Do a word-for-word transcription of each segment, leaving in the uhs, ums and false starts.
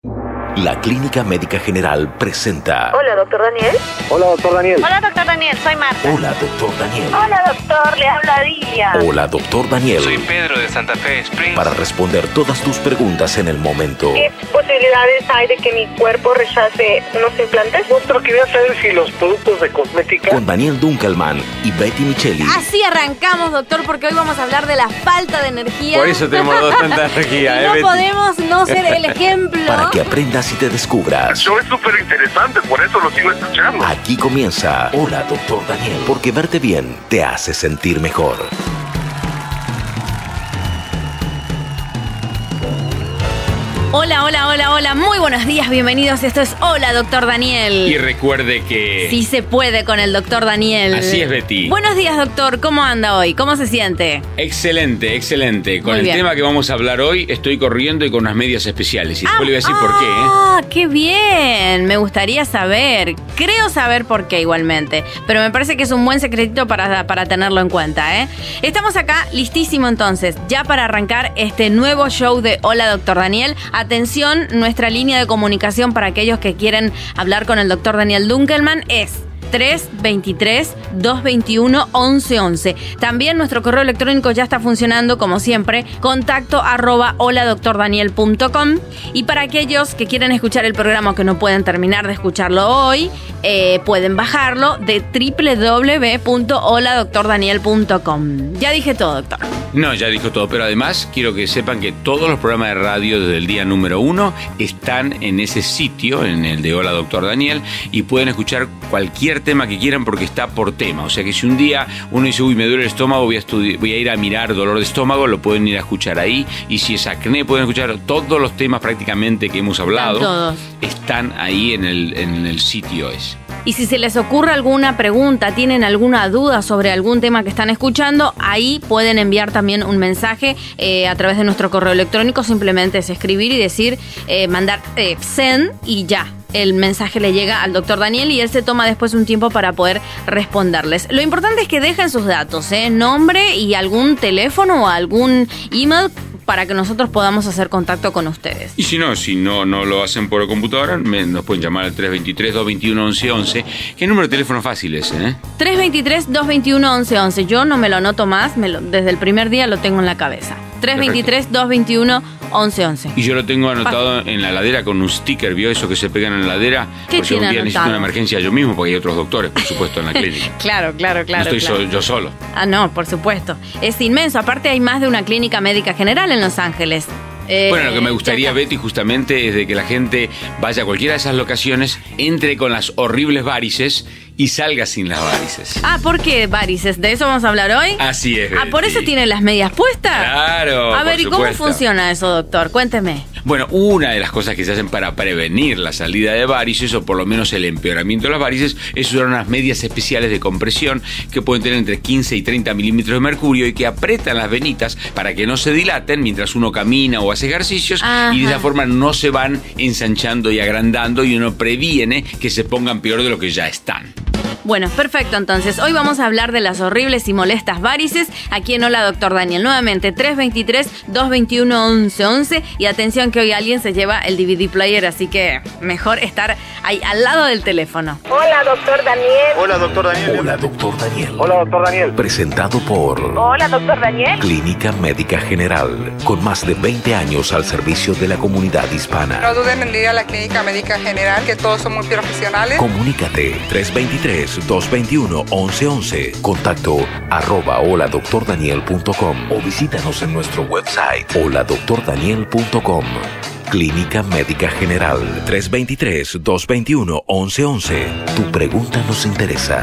La Clínica Médica General presenta... Hola, doctor Daniel. Hola, doctor Daniel. Hola, doctor Daniel, soy Marta. Hola, doctor Daniel. Hola, doctor, le habla Dilia. Hola, doctor Daniel. Soy Pedro de Santa Fe Springs. Para responder todas tus preguntas en el momento. ¿Qué posibilidades hay de que mi cuerpo rechace unos implantes? Doctor, quería saber si los productos de cosmética... Con Daniel Dunkelman y Betty Micheli. Así arrancamos, doctor, porque hoy vamos a hablar de la falta de energía. Por eso tenemos dos tanta energía, y ¿eh, no Betty? podemos no ser el ejemplo. Para que aprendas y te descubras. Eso es súper interesante, por eso lo sigo escuchando. Aquí comienza Hola, doctor Daniel. Porque verte bien te hace sentir mejor. Hola, hola, hola, hola. Muy buenos días, bienvenidos. Esto es Hola, doctor Daniel. Y recuerde que... Sí se puede con el doctor Daniel. Así es, Betty. Buenos días, doctor. ¿Cómo anda hoy? ¿Cómo se siente? Excelente, excelente. Con Muy el bien. tema que vamos a hablar hoy, estoy corriendo y con unas medias especiales. Y después le voy a decir ah, por qué, ¿eh? Ah, qué bien. Me gustaría saber. Creo saber por qué igualmente. Pero me parece que es un buen secretito para, para tenerlo en cuenta, ¿eh? Estamos acá listísimo entonces, ya para arrancar este nuevo show de Hola, doctor Daniel. Atención, nuestra línea de comunicación para aquellos que quieren hablar con el doctor Daniel Dunkelman es tres veintitrés, doscientos veintiuno, once once. También nuestro correo electrónico ya está funcionando como siempre, contacto arroba hola doctor daniel punto com. Y para aquellos que quieren escuchar el programa o que no pueden terminar de escucharlo hoy, eh, pueden bajarlo de doble u doble u doble u punto hola doctor daniel punto com. Ya dije todo, doctor. No, ya dijo todo, pero además quiero que sepan que todos los programas de radio desde el día número uno están en ese sitio, en el de Hola Doctor Daniel, y pueden escuchar cualquier tema que quieran porque está por tema. O sea que si un día uno dice, uy, me duele el estómago, voy a, estudi- voy a ir a mirar dolor de estómago, lo pueden ir a escuchar ahí. Y si es acné, pueden escuchar todos los temas prácticamente que hemos hablado. Están todos. Están ahí en el, en el sitio ese. Y si se les ocurre alguna pregunta, tienen alguna duda sobre algún tema que están escuchando, ahí pueden enviar también un mensaje eh, a través de nuestro correo electrónico. Simplemente es escribir y decir, eh, mandar eh, send y ya. El mensaje le llega al doctor Daniel y él se toma después un tiempo para poder responderles. Lo importante es que dejen sus datos, ¿eh? Nombre y algún teléfono o algún email para que nosotros podamos hacer contacto con ustedes. Y si no, si no, no lo hacen por computadora, me, nos pueden llamar al tres veintitrés, doscientos veintiuno, once once. ¿Qué número de teléfono fácil es, eh? tres veintitrés, doscientos veintiuno, once once. Yo no me lo anoto más, me lo, desde el primer día lo tengo en la cabeza. tres veintitrés, doscientos veintiuno, once once. Y yo lo tengo anotado en la heladera con un sticker, ¿vio eso que se pegan en la heladera? ¿Qué Por si algún tiene día necesito anotado? una emergencia yo mismo, porque hay otros doctores, por supuesto, en la clínica. Claro, claro, claro. No estoy claro. so- yo solo. Ah, no, por supuesto. Es inmenso. Aparte hay más de una clínica médica general en Los Ángeles. Eh, Bueno, lo que me gustaría, ya está. Betty, justamente es de que la gente vaya a cualquiera de esas locaciones, entre con las horribles varices y salga sin las varices. Ah, ¿por qué varices? ¿De eso vamos a hablar hoy? Así es, Ah, ¿por Betty. eso tiene las medias puestas? Claro, A ver, por ¿y cómo supuesto. funciona eso, doctor? Cuénteme. Bueno, una de las cosas que se hacen para prevenir la salida de varices, o por lo menos el empeoramiento de las varices, es usar unas medias especiales de compresión que pueden tener entre quince y treinta milímetros de mercurio y que apretan las venitas para que no se dilaten mientras uno camina o hace ejercicios. Ajá. Y de esa forma no se van ensanchando y agrandando y uno previene que se pongan peor de lo que ya están. Bueno, perfecto, entonces hoy vamos a hablar de las horribles y molestas varices aquí en Hola Doctor Daniel. Nuevamente, tres veintitrés, doscientos veintiuno, once once. Y atención que hoy alguien se lleva el D V D player, así que mejor estar ahí al lado del teléfono. Hola, doctor Daniel. Hola, doctor Daniel. Hola, doctor Daniel. Hola, doctor Daniel. Presentado por Hola, doctor Daniel. Clínica Médica General. Con más de veinte años al servicio de la comunidad hispana. No duden en ir a la Clínica Médica General, que todos son muy profesionales. Comunícate tres veintitrés, doscientos veintiuno, once once. Contacto arroba hola doctor daniel punto com o visítanos en nuestro website hola doctor daniel punto com. Clínica Médica General. tres veintitrés, doscientos veintiuno, once once. Tu pregunta nos interesa.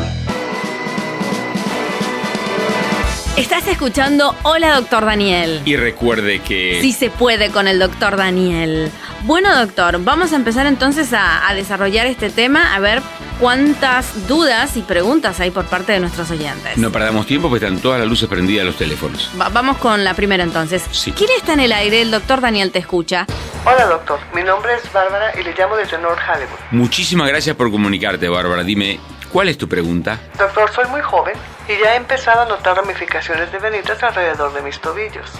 Estás escuchando Hola Doctor Daniel. Y recuerde que... Sí se puede con el doctor Daniel. Bueno, doctor, vamos a empezar entonces a, a desarrollar este tema, a ver cuántas dudas y preguntas hay por parte de nuestros oyentes. No perdamos tiempo, pues están todas las luces prendidas de los teléfonos. Va- vamos con la primera entonces. Sí. ¿Quién está en el aire? El doctor Daniel te escucha. Hola doctor, mi nombre es Bárbara y le llamo desde North Hollywood. Muchísimas gracias por comunicarte, Bárbara. Dime, ¿cuál es tu pregunta? Doctor, soy muy joven y ya he empezado a notar ramificaciones de venitas alrededor de mis tobillos.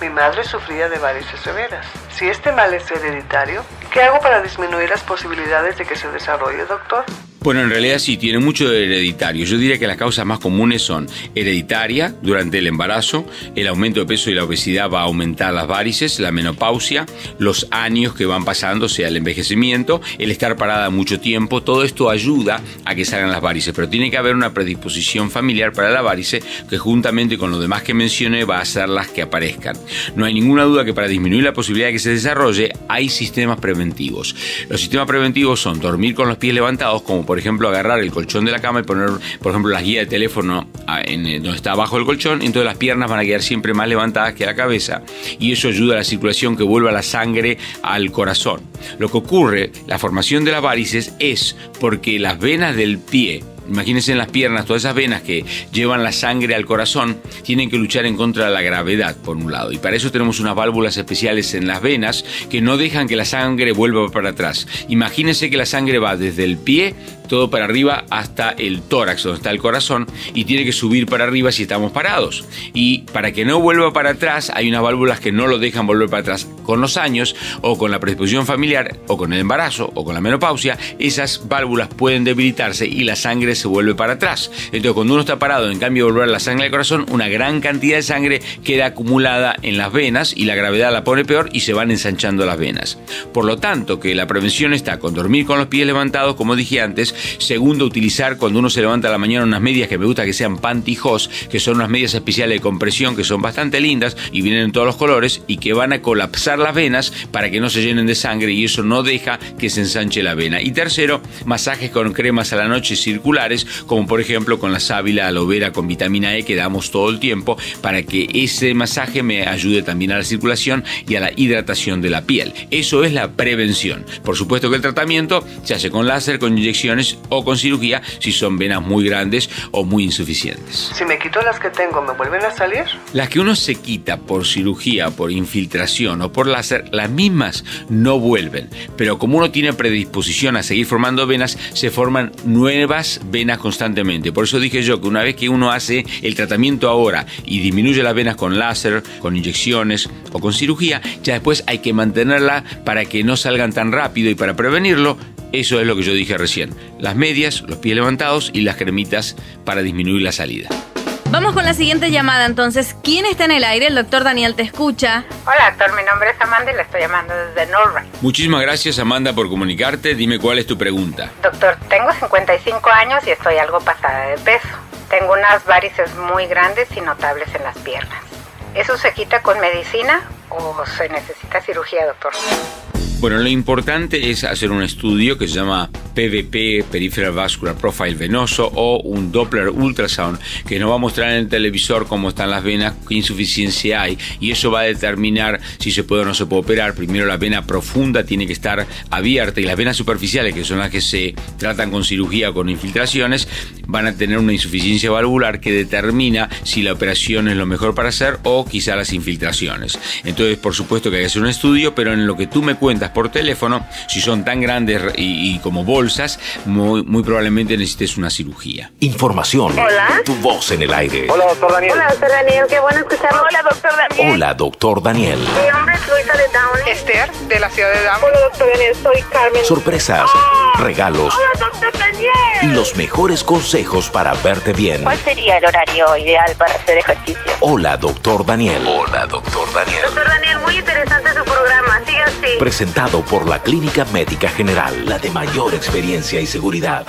Mi madre sufría de varices severas. Si este mal es hereditario, ¿qué hago para disminuir las posibilidades de que se desarrolle, doctor? Bueno, en realidad sí, tiene mucho de hereditario. Yo diría que las causas más comunes son hereditaria durante el embarazo, el aumento de peso y la obesidad va a aumentar las varices, la menopausia, los años que van pasando, o sea, el envejecimiento, el estar parada mucho tiempo, todo esto ayuda a que salgan las varices, pero tiene que haber una predisposición familiar para la varice que juntamente con lo demás que mencioné va a hacerlas que aparezcan. No hay ninguna duda que para disminuir la posibilidad de que se desarrolle hay sistemas preventivos. Los sistemas preventivos son dormir con los pies levantados, como por ejemplo agarrar el colchón de la cama y poner, por ejemplo, las guías de teléfono en, en, donde está abajo el colchón, entonces las piernas van a quedar siempre más levantadas que la cabeza y eso ayuda a la circulación, que vuelva la sangre al corazón. Lo que ocurre, la formación de las varices es porque las venas del pie, imagínense en las piernas, todas esas venas que llevan la sangre al corazón, tienen que luchar en contra de la gravedad, por un lado. Y para eso tenemos unas válvulas especiales en las venas que no dejan que la sangre vuelva para atrás. Imagínense que la sangre va desde el pie, todo para arriba, hasta el tórax, donde está el corazón, y tiene que subir para arriba si estamos parados. Y para que no vuelva para atrás, hay unas válvulas que no lo dejan volver para atrás. Con los años, o con la predisposición familiar, o con el embarazo, o con la menopausia, esas válvulas pueden debilitarse y la sangre se vuelve para atrás. Entonces, cuando uno está parado, en cambio de volver la sangre al corazón, una gran cantidad de sangre queda acumulada en las venas y la gravedad la pone peor y se van ensanchando las venas. Por lo tanto, que la prevención está con dormir con los pies levantados, como dije antes. Segundo, utilizar cuando uno se levanta a la mañana unas medias que me gusta que sean pantyhose, que son unas medias especiales de compresión que son bastante lindas y vienen en todos los colores y que van a colapsar las venas para que no se llenen de sangre y eso no deja que se ensanche la vena. Y tercero, masajes con cremas a la noche circulares, como por ejemplo con la sábila, aloe vera con vitamina E que damos todo el tiempo para que ese masaje me ayude también a la circulación y a la hidratación de la piel. Eso es la prevención. Por supuesto que el tratamiento se hace con láser, con inyecciones o con cirugía si son venas muy grandes o muy insuficientes. Si me quito las que tengo, ¿me vuelven a salir? Las que uno se quita por cirugía, por infiltración o por láser, las mismas no vuelven, pero como uno tiene predisposición a seguir formando venas, se forman nuevas venas constantemente. Por eso dije yo que una vez que uno hace el tratamiento ahora y disminuye las venas con láser, con inyecciones o con cirugía, ya después hay que mantenerla para que no salgan tan rápido y para prevenirlo. Eso es lo que yo dije recién. Las medias, los pies levantados y las cremitas para disminuir la salida. Vamos con la siguiente llamada entonces. ¿Quién está en el aire? El doctor Daniel te escucha. Hola doctor, mi nombre es Amanda y le estoy llamando desde Norway. Muchísimas gracias Amanda por comunicarte. Dime cuál es tu pregunta. Doctor, tengo cincuenta y cinco años y estoy algo pasada de peso. Tengo unas varices muy grandes y notables en las piernas. ¿Eso se quita con medicina o se necesita cirugía, doctor? Bueno, lo importante es hacer un estudio que se llama P V P, Peripheral Vascular Profile venoso, o un Doppler Ultrasound, que nos va a mostrar en el televisor cómo están las venas, qué insuficiencia hay, y eso va a determinar si se puede o no se puede operar. Primero, la vena profunda tiene que estar abierta y las venas superficiales, que son las que se tratan con cirugía o con infiltraciones, van a tener una insuficiencia valvular que determina si la operación es lo mejor para hacer o quizá las infiltraciones. Entonces, por supuesto que hay que hacer un estudio, pero en lo que tú me cuentas por teléfono, si son tan grandes y, y como bolsas, muy, muy probablemente necesites una cirugía. Información. Hola. Tu voz en el aire. Hola, doctor Daniel. Hola, doctor Daniel, qué bueno escucharlo. Hola, doctor Daniel. Hola, doctor Daniel. Mi nombre es Luisa de Downey. Esther, de la ciudad de Downey. Hola, doctor Daniel, soy Carmen. Sorpresas, regalos Hola, doctor Daniel. y los mejores consejos para verte bien. ¿Cuál sería el horario ideal para hacer ejercicio? Hola, doctor Daniel. Hola, doctor Daniel. Doctor Daniel, muy interesante su programa. Siga así. Presentado por la Clínica Médica General, la de mayor experiencia y seguridad.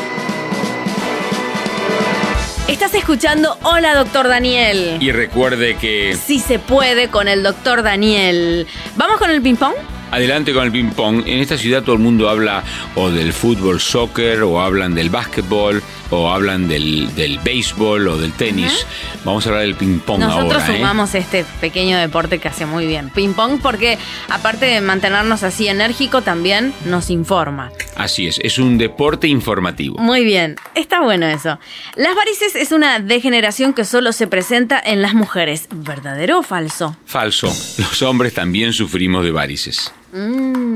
Estás escuchando Hola, doctor Daniel. Y recuerde que... Sí se puede con el doctor Daniel. ¿Vamos con el ping-pong? Adelante con el ping pong. En esta ciudad todo el mundo habla o del fútbol, soccer, o hablan del básquetbol, o hablan del, del béisbol o del tenis. Uh-huh. Vamos a hablar del ping pong ahora. Nosotros ¿eh? sumamos este pequeño deporte que hace muy bien. Ping pong porque aparte de mantenernos así enérgico también nos informa. Así es, es un deporte informativo. Muy bien, está bueno eso. Las varices es una degeneración que solo se presenta en las mujeres. ¿Verdadero o falso? Falso. Los hombres también sufrimos de varices. Mm,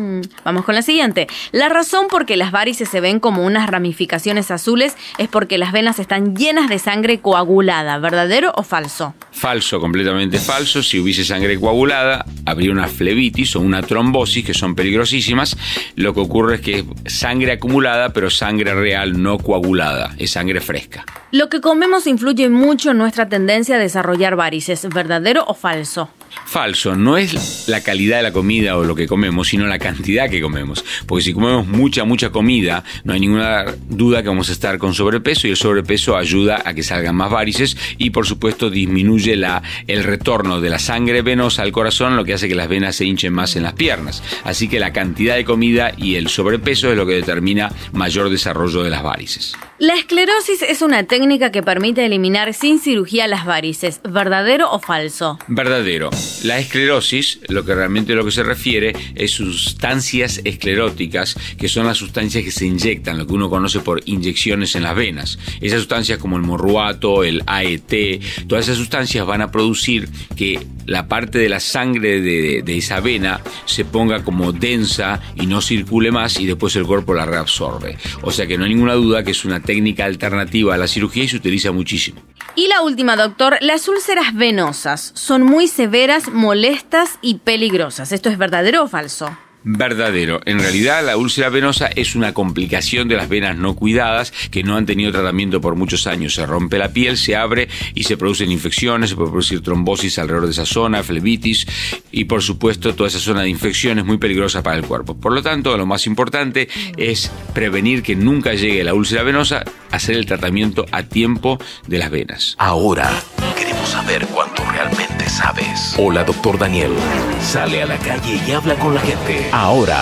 Vamos con la siguiente. La razón por qué las varices se ven como unas ramificaciones azules es porque las venas están llenas de sangre coagulada. ¿Verdadero o falso? Falso, completamente falso. Si hubiese sangre coagulada, habría una flebitis o una trombosis, que son peligrosísimas. Lo que ocurre es que es sangre acumulada, pero sangre real, no coagulada. Es sangre fresca. Lo que comemos influye mucho en nuestra tendencia a desarrollar varices. ¿Verdadero o falso? Falso. No es la calidad de la comida o lo que comemos, sino la cantidad que comemos. Porque si comemos mucha, mucha comida, no hay ninguna duda que vamos a estar con sobrepeso, y el sobrepeso ayuda a que salgan más varices y, por supuesto, disminuye la, el retorno de la sangre venosa al corazón, lo que hace que las venas se hinchen más en las piernas. Así que la cantidad de comida y el sobrepeso es lo que determina mayor desarrollo de las varices. La esclerosis es una técnica que permite eliminar sin cirugía las varices. ¿Verdadero o falso? Verdadero. La esclerosis, lo que realmente lo que se refiere es sustancias escleróticas, que son las sustancias que se inyectan, lo que uno conoce por inyecciones en las venas. Esas sustancias como el morruato, el A E T, todas esas sustancias van a producir que la parte de la sangre de, de esa vena se ponga como densa y no circule más, y después el cuerpo la reabsorbe. O sea que no hay ninguna duda que es una técnica alternativa a la cirugía y se utiliza muchísimo. Y la última, doctor, las úlceras venosas son muy severas, molestas y peligrosas. ¿Esto es verdadero o falso? Verdadero. En realidad, la úlcera venosa es una complicación de las venas no cuidadas que no han tenido tratamiento por muchos años. Se rompe la piel, se abre y se producen infecciones, se puede producir trombosis alrededor de esa zona, flebitis y, por supuesto, toda esa zona de infección es muy peligrosa para el cuerpo. Por lo tanto, lo más importante es prevenir que nunca llegue la úlcera venosa, hacer el tratamiento a tiempo de las venas. Ahora queremos saber cuánto realmente sabes. Hola, doctor Daniel. Sale a la calle y habla con la gente. Ahora,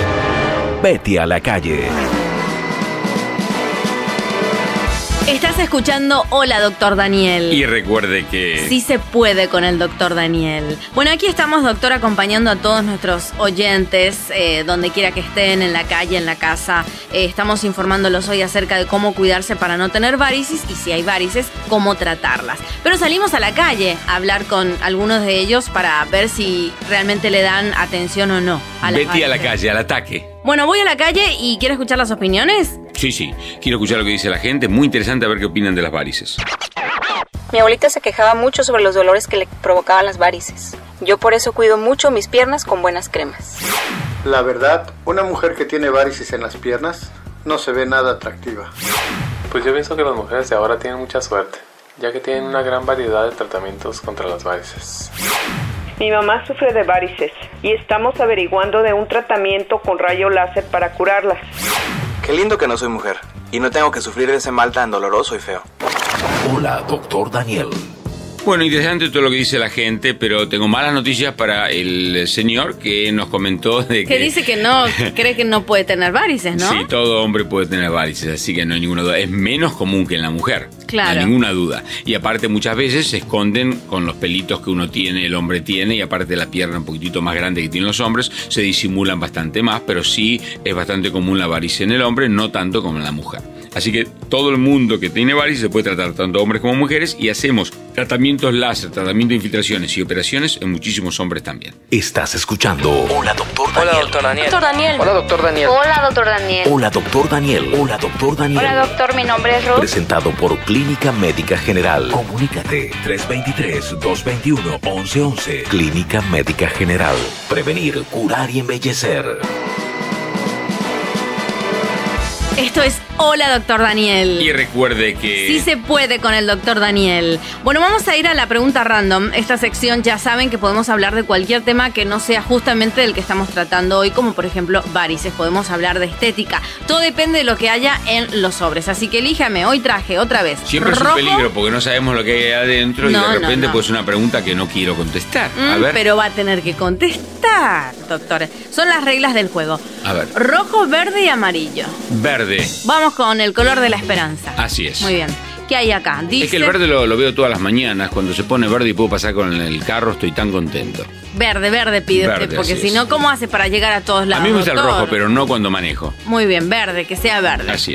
vete a la calle. Estás escuchando Hola, doctor Daniel. Y recuerde que... sí se puede con el doctor Daniel. Bueno, aquí estamos, doctor, acompañando a todos nuestros oyentes, eh, donde quiera que estén, en la calle, en la casa. Eh, estamos informándolos hoy acerca de cómo cuidarse para no tener varices, y si hay varices, cómo tratarlas. Pero salimos a la calle a hablar con algunos de ellos para ver si realmente le dan atención o no a las Vete varices. a la calle, al ataque. Bueno, voy a la calle y quiero escuchar las opiniones. Sí, sí. Quiero escuchar lo que dice la gente. Muy interesante a ver qué opinan de las varices. Mi abuelita se quejaba mucho sobre los dolores que le provocaban las varices. Yo por eso cuido mucho mis piernas con buenas cremas. La verdad, una mujer que tiene varices en las piernas no se ve nada atractiva. Pues yo pienso que las mujeres de ahora tienen mucha suerte, ya que tienen una gran variedad de tratamientos contra las varices. Mi mamá sufre de varices y estamos averiguando de un tratamiento con rayo láser para curarlas. Qué lindo que no soy mujer y no tengo que sufrir de ese mal tan doloroso y feo. Hola, doctor Daniel. Bueno, interesante todo lo que dice la gente, pero tengo malas noticias para el señor que nos comentó de que... Que dice que no, cree que no puede tener varices, ¿no? Sí, todo hombre puede tener varices, así que no hay ninguna duda. Es menos común que en la mujer. Claro. No hay ninguna duda. Y aparte muchas veces se esconden con los pelitos que uno tiene, el hombre tiene, y aparte la pierna un poquitito más grande que tienen los hombres, se disimulan bastante más, pero sí es bastante común la varice en el hombre, no tanto como en la mujer. Así que todo el mundo que tiene varices se puede tratar, tanto hombres como mujeres, y hacemos tratamientos láser, tratamiento de infiltraciones y operaciones en muchísimos hombres también. Estás escuchando Hola, doctor Daniel. Hola, doctor Daniel. Doctor Daniel. Hola, doctor Daniel. Hola, doctor Daniel. Hola, doctor Daniel. Hola, doctor Daniel. Hola, doctor, mi nombre es Ruth. Presentado por Clínica Médica General. Comunícate tres dos tres, dos dos uno, once once. Clínica Médica General. Prevenir, curar y embellecer. Esto es Hola, doctor Daniel. Y recuerde que... sí se puede con el doctor Daniel. Bueno, vamos a ir a la pregunta random. Esta sección ya saben que podemos hablar de cualquier tema que no sea justamente del que estamos tratando hoy, como por ejemplo varices. Podemos hablar de estética. Todo depende de lo que haya en los sobres. Así que elíjame. Hoy traje otra vez Siempre es un rojo. peligro porque no sabemos lo que hay adentro, No, y de repente no, no. pues una pregunta que no quiero contestar. A Mm, ver. pero va a tener que contestar, doctor. Son las reglas del juego. A ver. Rojo, verde y amarillo. Verde. Vamos con el color de la esperanza. Así es. Muy bien. ¿Qué hay acá? Dice... Es que el verde lo, lo veo todas las mañanas. Cuando se pone verde y puedo pasar con el carro, estoy tan contento. Verde, verde pide Verde, usted, porque así si es. no, ¿cómo hace para llegar a todos A lados? mí me gusta el doctor? rojo, pero no cuando manejo. Muy bien, verde, que sea verde. Así es.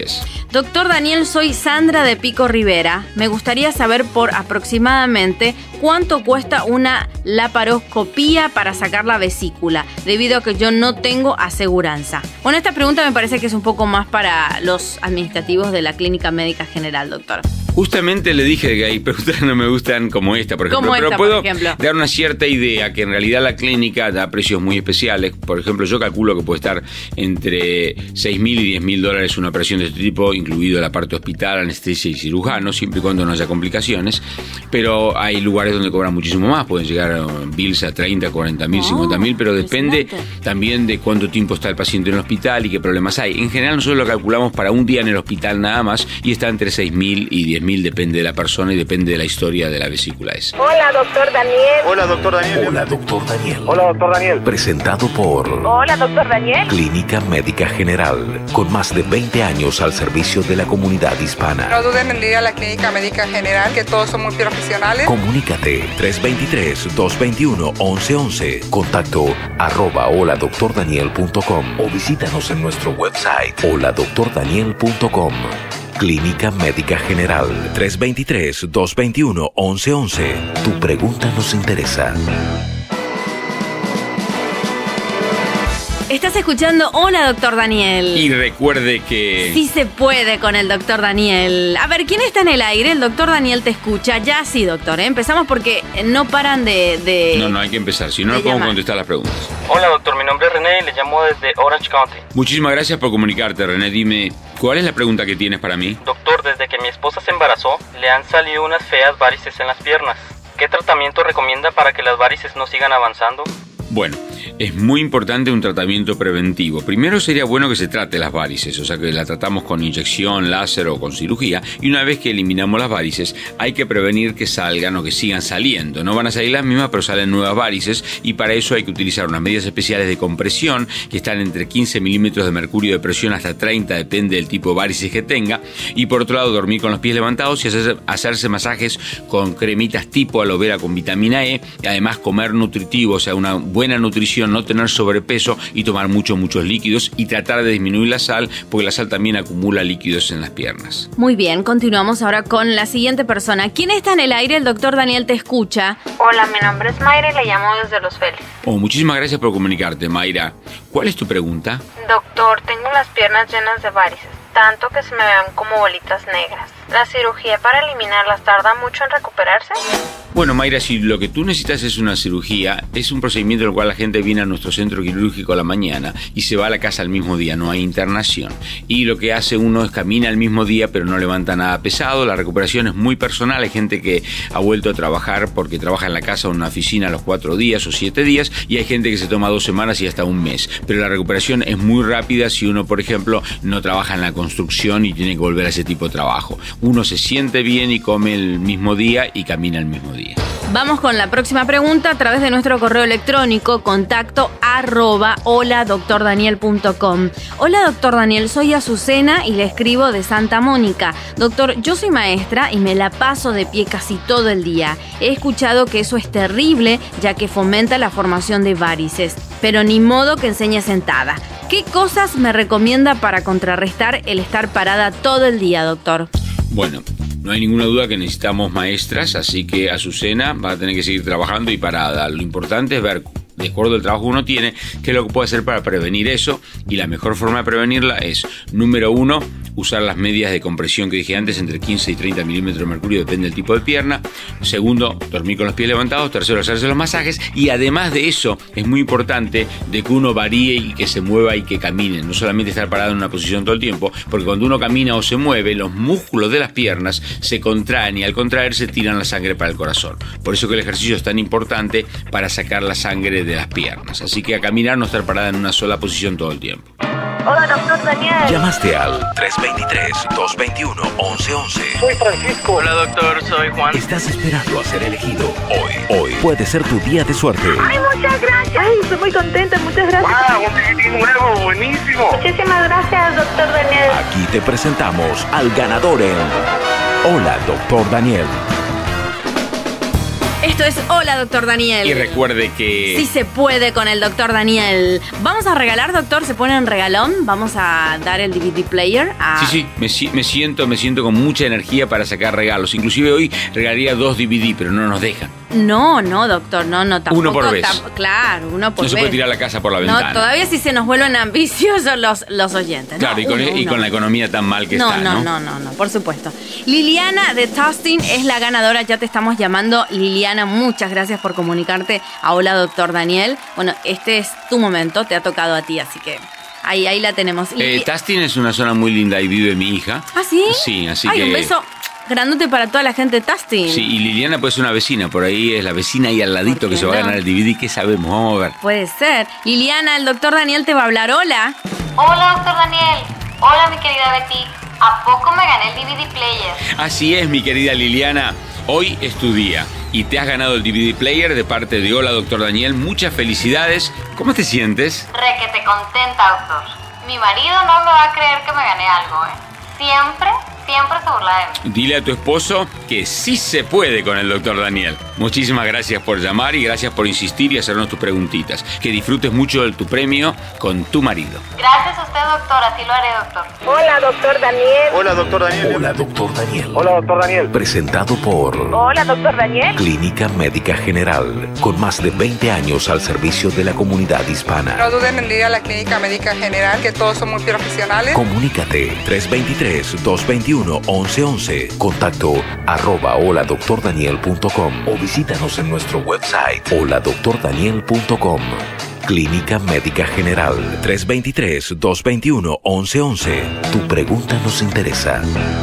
Doctor Daniel, soy Sandra de Pico Rivera. Me gustaría saber por aproximadamente cuánto cuesta una laparoscopía para sacar la vesícula, debido a que yo no tengo aseguranza. Bueno, esta pregunta me parece que es un poco más para los administrativos de la Clínica Médica General, doctor. Justamente le dije que hay preguntas que no me gustan como esta, por ejemplo. Como Pero esta, puedo por ejemplo. dar una cierta idea que en realidad la clínica da precios muy especiales. Por ejemplo, yo calculo que puede estar entre seis mil y diez mil dólares una operación de este tipo, incluido la parte hospital, anestesia y cirujano, siempre y cuando no haya complicaciones. Pero hay lugares donde cobran muchísimo más, pueden llegar a bills a treinta, cuarenta mil, cincuenta mil, pero depende también de cuánto tiempo está el paciente en el hospital y qué problemas hay. En general nosotros lo calculamos para un día en el hospital nada más y está entre seis mil y diez mil, depende de la persona y depende de la historia de la vesícula esa. Hola, doctor Daniel. Hola, doctor Daniel. Hola, doctor Daniel. Hola, doctor Daniel. Presentado por Hola, doctor Daniel. Clínica Médica General, con más de veinte años al servicio de la comunidad hispana. No duden en ir a la Clínica Médica General, que todos son muy profesionales. Comunícate tres dos tres, dos dos uno, once once. Contacto arroba hola doctor daniel punto com o visítanos en nuestro website hola doctor daniel punto com. Clínica Médica General, tres dos tres, dos dos uno, once once. Tu pregunta nos interesa. Estás escuchando Hola, doctor Daniel. Y recuerde que... Sí se puede con el doctor Daniel. A ver, ¿quién está en el aire? El doctor Daniel te escucha. Ya sí, doctor, ¿eh? Empezamos porque no paran de... de... No, no hay que empezar, si no, no podemos contestar las preguntas. Hola, doctor, mi nombre es René y le llamo desde Orange County. Muchísimas gracias por comunicarte, René. Dime, ¿cuál es la pregunta que tienes para mí? Doctor, desde que mi esposa se embarazó, le han salido unas feas varices en las piernas. ¿Qué tratamiento recomienda para que las varices no sigan avanzando? Bueno, es muy importante un tratamiento preventivo. Primero sería bueno que se trate las varices, o sea que la tratamos con inyección, láser o con cirugía, y una vez que eliminamos las varices hay que prevenir que salgan o que sigan saliendo. No van a salir las mismas, pero salen nuevas varices, y para eso hay que utilizar unas medidas especiales de compresión que están entre quince milímetros de mercurio de presión hasta treinta, depende del tipo de varices que tenga, y por otro lado dormir con los pies levantados y hacerse, hacerse masajes con cremitas tipo aloe vera con vitamina E, y además comer nutritivo, o sea una buena nutrición, no tener sobrepeso y tomar muchos, muchos líquidos y tratar de disminuir la sal, porque la sal también acumula líquidos en las piernas. Muy bien, continuamos ahora con la siguiente persona. ¿Quién está en el aire? El doctor Daniel te escucha. Hola, mi nombre es Mayra y le llamo desde Los Félix. Oh, muchísimas gracias por comunicarte, Mayra. ¿Cuál es tu pregunta? Doctor, tengo las piernas llenas de varices, tanto que se me ven como bolitas negras. ¿La cirugía para eliminarlas tarda mucho en recuperarse? Bueno, Mayra, si lo que tú necesitas es una cirugía, es un procedimiento en el cual la gente viene a nuestro centro quirúrgico a la mañana y se va a la casa al mismo día, no hay internación. Y lo que hace uno es camina el mismo día, pero no levanta nada pesado. La recuperación es muy personal. Hay gente que ha vuelto a trabajar porque trabaja en la casa o en una oficina a los cuatro días o siete días, y hay gente que se toma dos semanas y hasta un mes. Pero la recuperación es muy rápida si uno, por ejemplo, no trabaja en la construcción y tiene que volver a ese tipo de trabajo. Uno se siente bien y come el mismo día y camina el mismo día. Vamos con la próxima pregunta a través de nuestro correo electrónico, contacto arroba hola doctor daniel punto com. Hola, doctor Daniel, soy Azucena y le escribo de Santa Mónica. Doctor, yo soy maestra y me la paso de pie casi todo el día. He escuchado que eso es terrible, ya que fomenta la formación de varices, pero ni modo que enseñe sentada. ¿Qué cosas me recomienda para contrarrestar el estar parada todo el día, doctor? Bueno, no hay ninguna duda que necesitamos maestras, así que Azucena va a tener que seguir trabajando y parada. Lo importante es ver, de acuerdo al trabajo que uno tiene, qué es lo que puede hacer para prevenir eso, y la mejor forma de prevenirla es, número uno, usar las medidas de compresión que dije antes, entre quince y treinta milímetros de mercurio, depende del tipo de pierna. Segundo, dormir con los pies levantados. Tercero, hacerse los masajes. Y además de eso, es muy importante de que uno varíe y que se mueva y que camine, no solamente estar parado en una posición todo el tiempo, porque cuando uno camina o se mueve, los músculos de las piernas se contraen y al contraerse tiran la sangre para el corazón. Por eso que el ejercicio es tan importante para sacar la sangre de las piernas. Así que a caminar, no estar parada en una sola posición todo el tiempo. Hola, doctor Daniel. Llamaste al tres dos tres, dos dos uno, once once. Soy Francisco. Hola, doctor, soy Juan. Estás esperando a ser elegido. Hoy, hoy puede ser tu día de suerte. Ay, muchas gracias. Ay, estoy muy contenta, muchas gracias. ¡Wow! Un tiquitín nuevo, buenísimo. Muchísimas gracias, doctor Daniel. Aquí te presentamos al ganador en Hola, doctor Daniel. Esto es Hola, doctor Daniel. Y recuerde que... Sí se puede con el doctor Daniel. Vamos a regalar, doctor, se pone en regalón. Vamos a dar el D V D player a... Sí, sí, me, si- me siento me siento con mucha energía para sacar regalos. Inclusive hoy regalaría dos D V D, pero no nos dejan. No, no, doctor, no, no, tampoco. Uno por vez. tam- claro, uno por No se vez. puede tirar la casa por la No, ventana. todavía sí se nos vuelven ambiciosos los, los oyentes. Claro, no, y, con, uno, y uno. con la economía tan mal que no, está, no, ¿no? no, no, no, por supuesto. Liliana de Tustin es la ganadora, ya te estamos llamando. Liliana, muchas gracias por comunicarte a Hola, doctor Daniel. Bueno, este es tu momento, te ha tocado a ti, así que ahí, ahí la tenemos. Eh, Lili- Tustin es una zona muy linda y vive mi hija. ¿Ah, sí? Sí, así Ay, que... un beso grandote para toda la gente de Tustin. Sí, y Liliana pues es una vecina, por ahí es la vecina ahí al ladito ¿Por que qué se va a no? ganar el D V D, ¿qué sabemos? Vamos a ver. Puede ser. Liliana, el doctor Daniel te va a hablar. Hola. Hola, doctor Daniel. Hola, mi querida Betty. ¿A poco me gané el D V D player? Así es, mi querida Liliana. Hoy es tu día y te has ganado el D V D player de parte de Hola, doctor Daniel. Muchas felicidades. ¿Cómo te sientes? Requete contenta, doctor. Mi marido no me va a creer que me gané algo, ¿eh? Siempre, siempre se burla de mí. Dile a tu esposo que sí se puede con el doctor Daniel. Muchísimas gracias por llamar y gracias por insistir y hacernos tus preguntitas. Que disfrutes mucho de tu premio con tu marido. Gracias a usted, doctor. Así lo haré, doctor. Hola, doctor Daniel. Hola, doctor Daniel. Hola, doctor Daniel. Hola, doctor Daniel. Presentado por Hola, doctor Daniel. Clínica Médica General, con más de veinte años al servicio de la comunidad hispana. No duden en ir a la Clínica Médica General, que todos son muy profesionales. Comunícate tres dos tres, dos dos uno, once once. Contacto arroba hola doctor daniel punto com o visítanos en nuestro website hola doctor daniel punto com. Clínica Médica General tres dos tres, dos dos uno, once once. Tu pregunta nos interesa.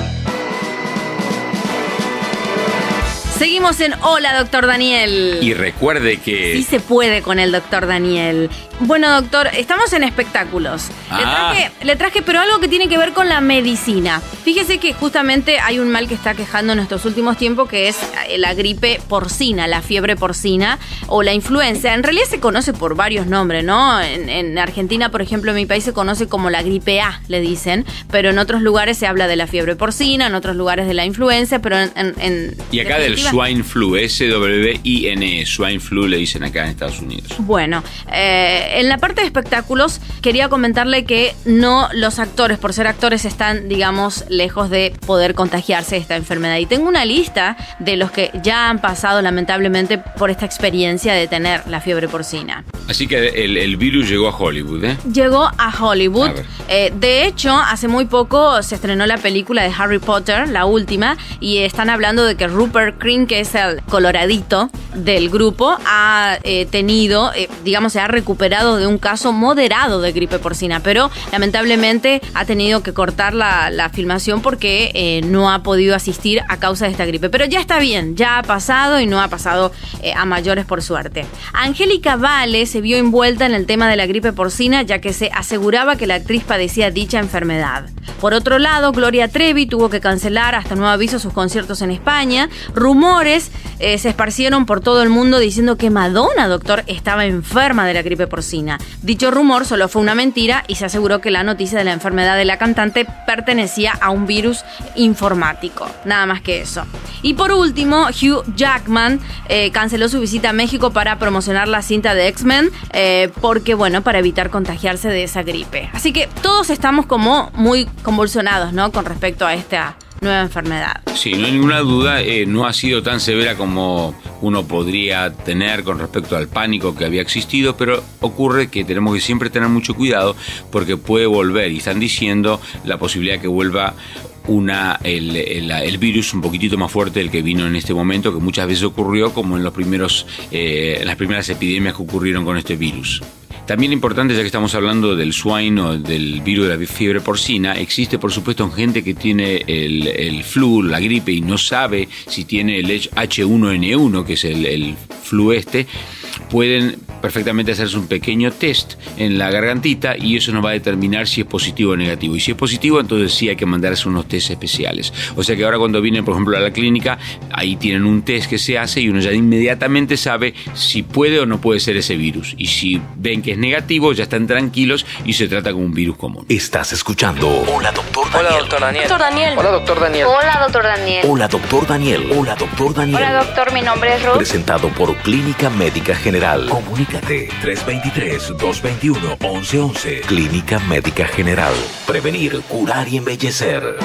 Seguimos en Hola, doctor Daniel. Y recuerde que... Sí se puede con el doctor Daniel. Bueno, doctor, estamos en espectáculos. Le Ah. traje, le traje, pero algo que tiene que ver con la medicina. Fíjese que justamente hay un mal que está quejando en estos últimos tiempos, que es la gripe porcina, la fiebre porcina o la influenza. En realidad se conoce por varios nombres, ¿no? En, en Argentina, por ejemplo, en mi país se conoce como la gripe A, le dicen, pero en otros lugares se habla de la fiebre porcina, en otros lugares de la influenza, pero en... en, en Y acá del definitiva- swine flu, S W I N E, swine flu le dicen acá en Estados Unidos. Bueno, eh, en la parte de espectáculos quería comentarle que no los actores, por ser actores, están, digamos, lejos de poder contagiarse de esta enfermedad. Y tengo una lista de los que ya han pasado, lamentablemente, por esta experiencia de tener la fiebre porcina. Así que el, el virus llegó a Hollywood, ¿eh? Llegó a Hollywood. A ver. Eh, de hecho, hace muy poco se estrenó la película de Harry Potter, la última, y están hablando de que Rupert Grint, que es el coloradito del grupo, ha eh, tenido, eh, digamos, se ha recuperado de un caso moderado de gripe porcina, pero lamentablemente ha tenido que cortar la, la filmación porque eh, no ha podido asistir a causa de esta gripe. Pero ya está bien, ya ha pasado y no ha pasado eh, a mayores, por suerte. Angélica Vale se vio envuelta en el tema de la gripe porcina, ya que se aseguraba que la actriz padecía dicha enfermedad. Por otro lado, Gloria Trevi tuvo que cancelar hasta nuevo aviso sus conciertos en España. Rumores eh, se esparcieron por todo el mundo diciendo que Madonna, doctor, estaba enferma de la gripe porcina. Dicho rumor solo fue una mentira y se aseguró que la noticia de la enfermedad de la cantante pertenecía a un virus informático. Nada más que eso. Y por último, Hugh Jackman eh, canceló su visita a México para promocionar la cinta de X-Men eh, porque, bueno, para evitar contagiarse de esa gripe. Así que todos estamos como muy convulsionados, ¿no? Con respecto a esta nueva enfermedad. Sí, no hay ninguna duda, eh, no ha sido tan severa como uno podría tener con respecto al pánico que había existido, pero ocurre que tenemos que siempre tener mucho cuidado porque puede volver, y están diciendo la posibilidad que vuelva una el, el, el virus un poquitito más fuerte del que vino en este momento, que muchas veces ocurrió como en los primeros eh, en las primeras epidemias que ocurrieron con este virus. También importante, ya que estamos hablando del swine o del virus de la fiebre porcina, existe por supuesto en gente que tiene el, el flu, la gripe, y no sabe si tiene el H uno N uno, que es el, el flu este. Pueden perfectamente hacerse un pequeño test en la gargantita y eso nos va a determinar si es positivo o negativo. Y si es positivo, entonces sí hay que mandarse unos test especiales. O sea que ahora cuando vienen, por ejemplo, a la clínica, ahí tienen un test que se hace y uno ya inmediatamente sabe si puede o no puede ser ese virus. Y si ven que es negativo, ya están tranquilos y se trata como un virus común. Estás escuchando Hola Doctor Daniel. Hola, doctor Daniel. Doctor Daniel. Hola, doctor Daniel. Hola, doctor Daniel. Hola Doctor Daniel. Hola Doctor Daniel. Hola, doctor. Mi nombre es Ruth. Presentado por Clínica Médica General. Comunícate tres dos tres, dos dos uno, once once. Clínica Médica General. Prevenir, curar y embellecer.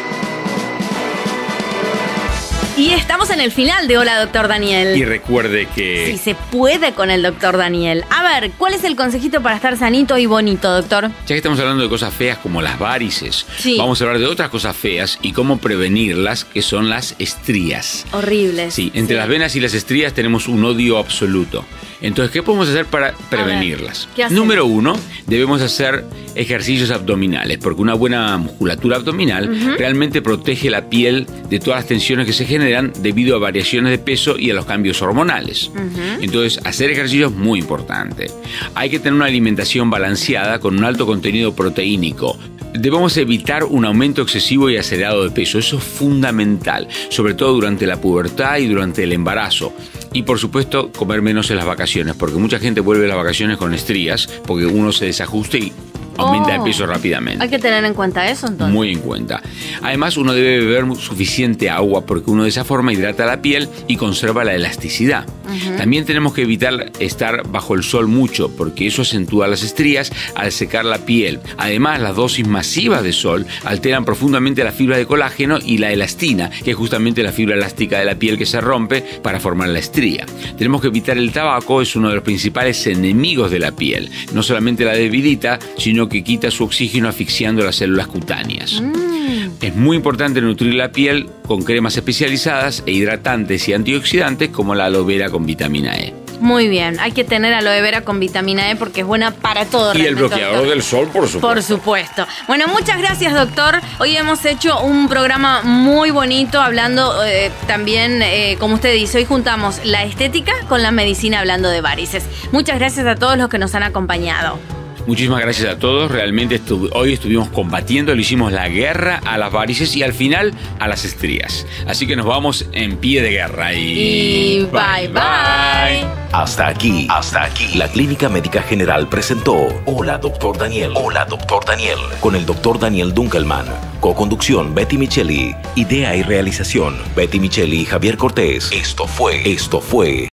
Y estamos en el final de Hola Doctor Daniel. Y recuerde que... Si se puede con el Doctor Daniel. A ver, ¿cuál es el consejito para estar sanito y bonito, doctor? Ya que estamos hablando de cosas feas como las varices, sí. Vamos a hablar de otras cosas feas y cómo prevenirlas, que son las estrías. Horribles. Sí, entre sí. las venas y las estrías tenemos un odio absoluto. Entonces, ¿qué podemos hacer para prevenirlas? ¿Qué hacemos? Número uno, debemos hacer ejercicios abdominales, porque una buena musculatura abdominal uh-huh. realmente protege la piel de todas las tensiones que se generan debido a variaciones de peso y a los cambios hormonales. Uh-huh. Entonces, hacer ejercicio es muy importante. Hay que tener una alimentación balanceada con un alto contenido proteínico. Debemos evitar un aumento excesivo y acelerado de peso. Eso es fundamental, sobre todo durante la pubertad y durante el embarazo. Y por supuesto, comer menos en las vacaciones, porque mucha gente vuelve a las vacaciones con estrías, porque uno se desajusta y aumenta de oh, peso rápidamente. Hay que tener en cuenta eso, entonces. Muy en cuenta. Además, uno debe beber suficiente agua, porque uno de esa forma hidrata la piel y conserva la elasticidad. Uh-huh. También tenemos que evitar estar bajo el sol mucho, porque eso acentúa las estrías al secar la piel. Además, las dosis masivas de sol alteran profundamente la fibra de colágeno y la elastina, que es justamente la fibra elástica de la piel que se rompe para formar la estría. Tenemos que evitar el tabaco, es uno de los principales enemigos de la piel. No solamente la debilita, sino que quita su oxígeno asfixiando las células cutáneas. Mm. Es muy importante nutrir la piel con cremas especializadas e hidratantes y antioxidantes como la aloe vera con vitamina E. Muy bien, hay que tener aloe vera con vitamina E porque es buena para todo. Y el bloqueador doctor. del sol, por supuesto. Por supuesto. Bueno, muchas gracias, doctor. Hoy hemos hecho un programa muy bonito hablando eh, también, eh, como usted dice, hoy juntamos la estética con la medicina hablando de varices. Muchas gracias a todos los que nos han acompañado. Muchísimas gracias a todos, realmente estu- hoy estuvimos combatiendo, le hicimos la guerra a las varices y al final a las estrías. Así que nos vamos en pie de guerra y... Y bye bye. bye. Hasta aquí, hasta aquí. La Clínica Médica General presentó Hola Doctor Daniel. Hola Doctor Daniel. Con el doctor Daniel Dunkelman. Co-conducción Betty Micheli. Idea y realización Betty Micheli y Javier Cortés. Esto fue, esto fue